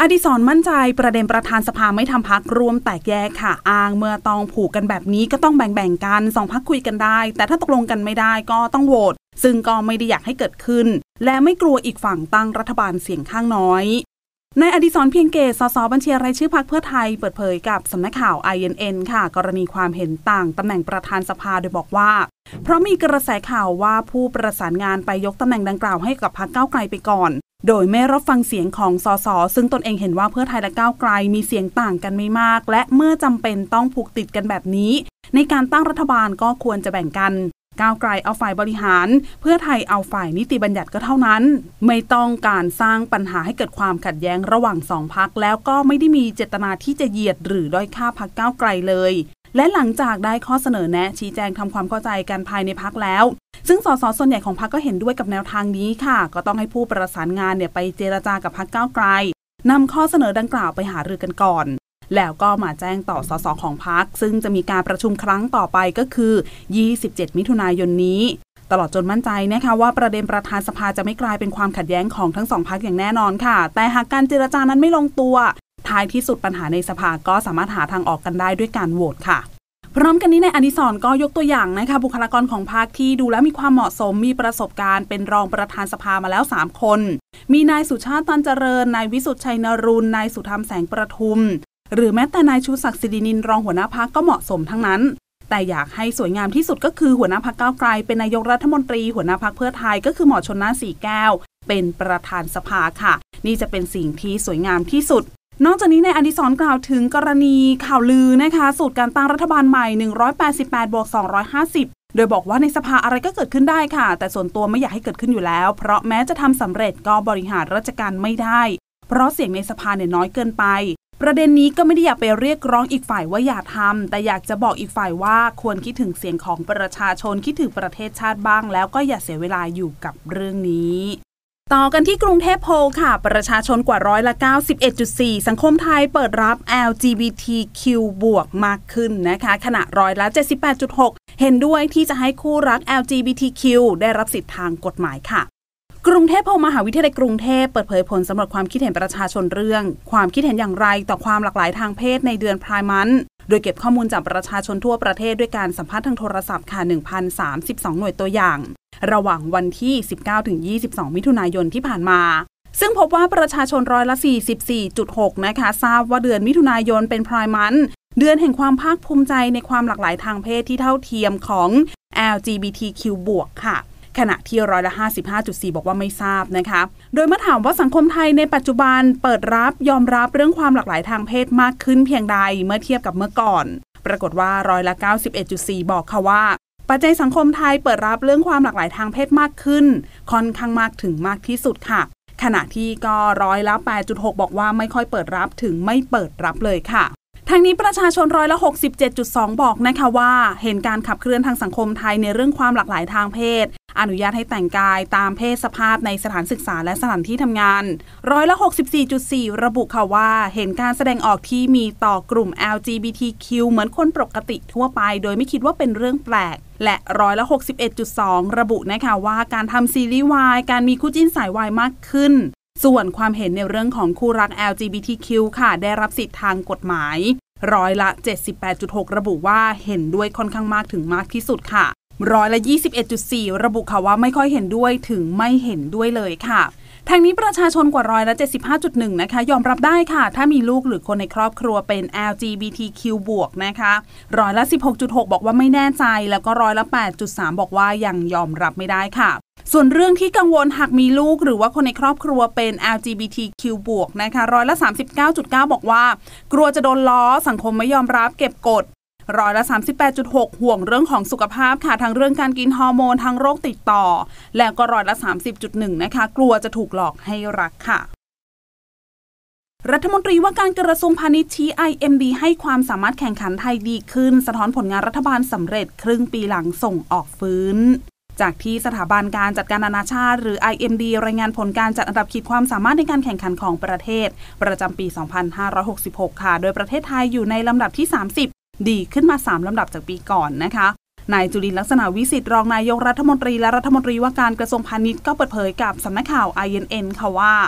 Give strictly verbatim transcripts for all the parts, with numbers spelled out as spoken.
ดิศรมั่นใจประเด็นประธานสภาไม่ทำพรรคร่วมแตกแยกค่ะอ้างเมื่อต้องผูกกันแบบนี้ก็ต้องแบ่งๆกันสองพรรคคุยกันได้แต่ถ้าตกลงกันไม่ได้ก็ต้องโหวตซึ่งก็ไม่ได้อยากให้เกิดขึ้นและไม่กลัวอีกฝั่งตั้งรัฐบาลเสียงข้างน้อยนายอดิศรเพียงเกต สสบัญชีรายชื่อพรรคเพื่อไทยเปิดเผยกับสำนักข่าว ไอ เอ็น เอ็น ค่ะกรณีความเห็นต่างตำแหน่งประธานสภาโดยบอกว่าเพราะมีกระแสข่าวว่าผู้ประสานงานไปยกตำแหน่งดังกล่าวให้กับพรรคก้าวไกลไปก่อนโดยไม่รับฟังเสียงของสสซึ่งตนเองเห็นว่าเพื่อไทยและก้าวไกลมีเสียงต่างกันไม่มากและเมื่อจำเป็นต้องผูกติดกันแบบนี้ในการตั้งรัฐบาลก็ควรจะแบ่งกันก้าวไกลเอาฝ่ายบริหารเพื่อไทยเอาฝ่ายนิติบัญญัติก็เท่านั้นไม่ต้องการสร้างปัญหาให้เกิดความขัดแย้งระหว่างสองพรรคแล้วก็ไม่ได้มีเจตนาที่จะเหยียดหรือด้อยค่าพรรคก้าวไกลเลยและหลังจากได้ข้อเสนอแนะชี้แจงทำความเข้าใจกันภายในพรรคแล้วซึ่งสสส่วนใหญ่ของพรรคก็เห็นด้วยกับแนวทางนี้ค่ะก็ต้องให้ผู้ประสานงานเนี่ยไปเจรจากับพรรคก้าวไกลนำข้อเสนอดังกล่าวไปหารือกันก่อนแล้วก็มาแจ้งต่อสสของพรรคซึ่งจะมีการประชุมครั้งต่อไปก็คือยี่สิบเจ็ดมิถุนายนนี้ตลอดจนมั่นใจนะคะว่าประเด็นประธานสภาจะไม่กลายเป็นความขัดแย้งของทั้งสองพรรคอย่างแน่นอนค่ะแต่หากการเจรจานั้นไม่ลงตัวท้ายที่สุดปัญหาในสภาก็สามารถหาทางออกกันได้ด้วยการโหวตค่ะพร้อมกันนี้นายอดิศรก็ยกตัวอย่างนะคะบุคลากรของพรรคที่ดูแล้วมีความเหมาะสมมีประสบการณ์เป็นรองประธานสภามาแล้วสามคนมีนายสุชาติตันเจริญนายวิสุทธิ์ชัยนรุณนายสุธรรมแสงประทุมหรือแม้แต่นายชูศักดิ์สิรินินรองหัวหน้าพรรคก็เหมาะสมทั้งนั้นแต่อยากให้สวยงามที่สุดก็คือหัวหน้าพรรคก้าวไกลเป็นนายกรัฐมนตรีหัวหน้าพรรคเพื่อไทยก็คือหมอชลน่านสีแก้วเป็นประธานสภาค่ะนี่จะเป็นสิ่งที่สวยงามที่สุดนอกจากนี้นายอดิศรกล่าวถึงกรณีข่าวลือนะคะสูตรการตั้งรัฐบาลใหม่หนึ่งร้อยแปดสิบแปดบวกสองร้อยห้าสิบโดยบอกว่าในสภาอะไรก็เกิดขึ้นได้ค่ะแต่ส่วนตัวไม่อยากให้เกิดขึ้นอยู่แล้วเพราะแม้จะทำสำเร็จก็บริหารราชการไม่ได้เพราะเสียงในสภาเนี่ยน้อยเกินไปประเด็นนี้ก็ไม่ได้อยากไปเรียกร้องอีกฝ่ายว่าอย่าทำแต่อยากจะบอกอีกฝ่ายว่าควรคิดถึงเสียงของประชาชนคิดถึงประเทศชาติบ้างแล้วก็อย่าเสียเวลาอยู่กับเรื่องนี้ต่อกันที่กรุงเทพโพลค่ะประชาชนกว่าร้อยละ เก้าสิบเอ็ดจุดสี่ สังคมไทยเปิดรับ แอล จี บี ที คิว บวกมากขึ้นนะคะขณะร้อยละ เจ็ดสิบแปดจุดหก เห็นด้วยที่จะให้คู่รัก แอล จี บี ที คิว ได้รับสิทธิทางกฎหมายค่ะกรุงเทพโพลมหาวิทยาลัยกรุงเทพเปิดเผยผลสำรวจความคิดเห็นประชาชนเรื่องความคิดเห็นอย่างไรต่อความหลากหลายทางเพศในเดือนไพร์มันธ์โดยเก็บข้อมูลจากประชาชนทั่วประเทศด้วยการสัมภาษณ์ทางโทรศัพท์ค่ะ หนึ่งพันสามสิบสอง หน่วยตัวอย่างระหว่างวันที่ สิบเก้าถึงยี่สิบสอง มิถุนายนที่ผ่านมาซึ่งพบว่าประชาชนร้อยละ สี่สิบสี่จุดหก นะคะทราบว่าเดือนมิถุนายนเป็นไพร์มันธ์เดือนแห่งความภาคภูมิใจในความหลากหลายทางเพศที่เท่าเทียมของ แอล จี บี ที คิว บวกค่ะขณะที่ร้อยละ ห้าสิบห้าจุดสี่ บอกว่าไม่ทราบนะคะโดยเมื่อถามว่าสังคมไทยในปัจจุบันเปิดรับยอมรับเรื่องความหลากหลายทางเพศมากขึ้นเพียงใดเมื่อเทียบกับเมื่อก่อนปรากฏว่าร้อยละ เก้าสิบเอ็ดจุดสี่ บอกค่ะว่าปัจจัยสังคมไทยเปิดรับเรื่องความหลากหลายทางเพศมากขึ้นค่อนข้างมากถึงมากที่สุดค่ะขณะที่ก็ร้อยละ แปดจุดหก บอกว่าไม่ค่อยเปิดรับถึงไม่เปิดรับเลยค่ะทางนี้ประชาชนร้อยละ หกสิบเจ็ดจุดสอง บอกนะคะว่าเห็นการขับเคลื่อนทางสังคมไทยในเรื่องความหลากหลายทางเพศอนุญาตให้แต่งกายตามเพศสภาพในสถานศึกษาและสถานที่ทำงานร้อยละ หกสิบสี่จุดสี่ ระบุค่ะว่าเห็นการแสดงออกที่มีต่อกลุ่ม แอล จี บี ที คิว เหมือนคนปกติทั่วไปโดยไม่คิดว่าเป็นเรื่องแปลกและร้อยละ หกสิบเอ็ดจุดสอง ระบุนะคะว่าการทำซีรีส์วายการมีคู่จิ้นสายวายมากขึ้นส่วนความเห็นในเรื่องของคู่รัก แอล จี บี ที คิว ค่ะได้รับสิทธิทางกฎหมายร้อยละ เจ็ดสิบแปดจุดหก ระบุว่าเห็นด้วยค่อนข้างมากถึงมากที่สุดค่ะร้อยละ ยี่สิบเอ็ดจุดสี่ ระบุค่ะว่าไม่ค่อยเห็นด้วยถึงไม่เห็นด้วยเลยค่ะทางนี้ประชาชนกว่าร้อยละ เจ็ดสิบห้าจุดหนึ่ง นะคะยอมรับได้ค่ะถ้ามีลูกหรือคนในครอบครัวเป็น แอล จี บี ที คิว บวกนะคะร้อยละ สิบหกจุดหก บอกว่าไม่แน่ใจแล้วก็ร้อยละ แปดจุดสาม บอกว่ายังยอมรับไม่ได้ค่ะส่วนเรื่องที่กังวลหากมีลูกหรือว่าคนในครอบครัวเป็น แอล จี บี ที คิว บวกนะคะร้อยละ สามสิบเก้าจุดเก้า บอกว่ากลัวจะโดนล้อสังคมไม่ยอมรับเก็บกดร้อยละ สามสิบแปดจุดหก ห่วงเรื่องของสุขภาพค่ะทั้งเรื่องการกินฮอร์โมนทั้งโรคติดต่อแล้วก็ร้อยละ สามสิบจุดหนึ่ง นะคะกลัวจะถูกหลอกให้รักค่ะรัฐมนตรีว่าการกระทรวงพาณิชย์ชี้ ไอ เอ็ม ดี ให้ความสามารถแข่งขันไทยดีขึ้นสะท้อนผลงานรัฐบาลสำเร็จครึ่งปีหลังส่งออกฟื้นจากที่สถาบันการจัดการนานาชาติหรือ ไอ เอ็ม ดี รายงานผลการจัดอันดับขีดความสามารถในการแข่งขันของประเทศประจำปี สองพันห้าร้อยหกสิบหก ค่ะโดยประเทศไทยอยู่ในลำดับที่สามสิบดีขึ้นมาสามลำดับจากปีก่อนนะคะนายจุลินทร์ลักษณะวิสิทธิ์รองนายกรัฐมนตรีและรัฐมนตรีว่าการกระทรวงพาณิชย์ก็เปิดเผยกับสำนักข่าว ไอ เอ็น เอ็น ค่ะว่า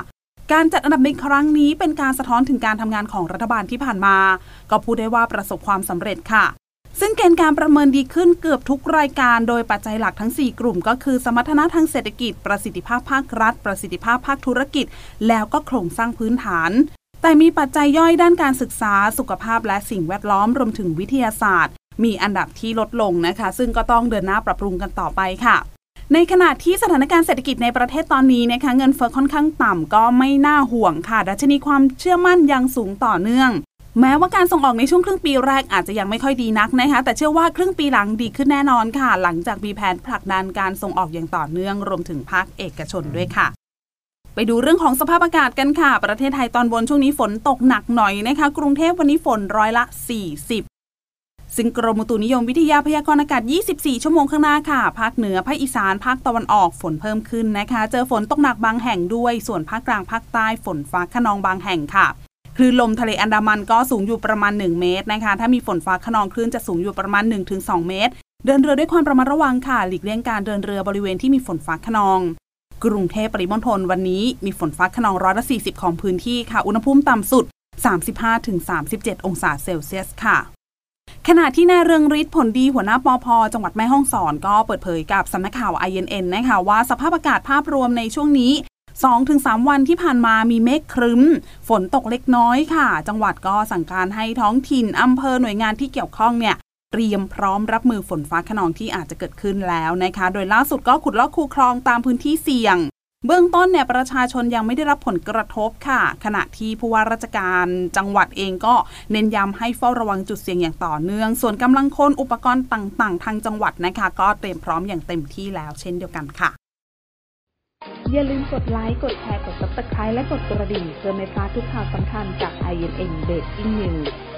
การจัดอันดับในครั้งนี้เป็นการสะท้อนถึงการทำงานของรัฐบาลที่ผ่านมาก็พูดได้ว่าประสบความสำเร็จค่ะซึ่งเกณฑ์การประเมินดีขึ้นเกือบทุกรายการโดยปัจจัยหลักทั้งสี่กลุ่มก็คือสมรรถนะทางเศรษฐกิจประสิทธิภาพภาครัฐประสิทธิภาพภาคธุรกิจแล้วก็โครงสร้างพื้นฐานแต่มีปัจจัยย่อยด้านการศึกษาสุขภาพและสิ่งแวดล้อมรวมถึงวิทยาศาสตร์มีอันดับที่ลดลงนะคะซึ่งก็ต้องเดินหน้าปรับปรุงกันต่อไปค่ะในขณะที่สถานการณ์เศรษฐกิจในประเทศตอนนี้นะคะเงินเฟ้อค่อนข้างต่ำก็ไม่น่าห่วงค่ะดัชนีความเชื่อมั่นยังสูงต่อเนื่องแม้ว่าการส่งออกในช่วงครึ่งปีแรกอาจจะยังไม่ค่อยดีนักนะคะแต่เชื่อว่าครึ่งปีหลังดีขึ้นแน่นอนค่ะหลังจากมีแผนผลักดันการส่งออกอย่างต่อเนื่องรวมถึงภาคเอกชนด้วยค่ะไปดูเรื่องของสภาพอากาศกันค่ะประเทศไทยตอนบนช่วงนี้ฝนตกหนักหน่อยนะคะกรุงเทพวันนี้ฝนร้อยละสี่สิบซึ่งกรมอุตุนิยมวิทยาพยากรณ์อากาศยี่สิบสี่ชั่วโมงข้างหน้าค่ะภาคเหนือภาคอีสานภาคตะวันออกฝนเพิ่มขึ้นนะคะเจอฝนตกหนักบางแห่งด้วยส่วนภาคกลางภาคใต้ฝนฟ้าคะนองบางแห่งค่ะคลื่นลมทะเลอันดามันก็สูงอยู่ประมาณหนึ่งเมตรนะคะถ้ามีฝนฟ้าคะนองคลื่นจะสูงอยู่ประมาณ หนึ่งถึงสอง เมตรเดินเรือด้วยความระมัดระวังค่ะหลีกเลี่ยงการเดินเรือบริเวณที่มีฝนฟ้าคะนองกรุงเทพปริมณฑลวันนี้มีฝนฟ้าคะนองร้อยละสี่สิบของพื้นที่ค่ะอุณหภูมิต่ำสุด สามสิบห้าถึงสามสิบเจ็ด องศาเซลเซียสค่ะขณะที่นายเรืองฤทธิ์ผลดีหัวหน้าปภ.จังหวัดแม่ฮ่องสอนก็เปิดเผยกับสำนักข่าว ไอ เอ็น เอ็น นะคะว่าสภาพอากาศภาพรวมในช่วงนี้ สองถึงสาม วันที่ผ่านมามีเมฆครึ้มฝนตกเล็กน้อยค่ะจังหวัดก็สั่งการให้ท้องถิ่นอำเภอหน่วยงานที่เกี่ยวข้องเนี่ยเตรียมพร้อมรับมือฝนฟ้าคะนองที่อาจจะเกิดขึ้นแล้วนะคะโดยล่าสุดก็ขุดลอกคูคลองตามพื้นที่เสี่ยงเบื้องต้นเนี่ยประชาชนยังไม่ได้รับผลกระทบค่ะขณะที่ผู้ว่าราชการจังหวัดเองก็เน้นย้ำให้เฝ้าระวังจุดเสี่ยงอย่างต่อเนื่องส่วนกำลังคนอุปกรณ์ต่างๆทางจังหวัดนะคะก็เตรียมพร้อมอย่างเต็มที่แล้วเช่นเดียวกันค่ะอย่าลืมกดไลค์กดแชร์กด ซับสไครบ์ และกดกระดิ่งเพื่อไม่พลาดทุกข่าวสำคัญจาก ไอ เอ็น เอ็น Breaking News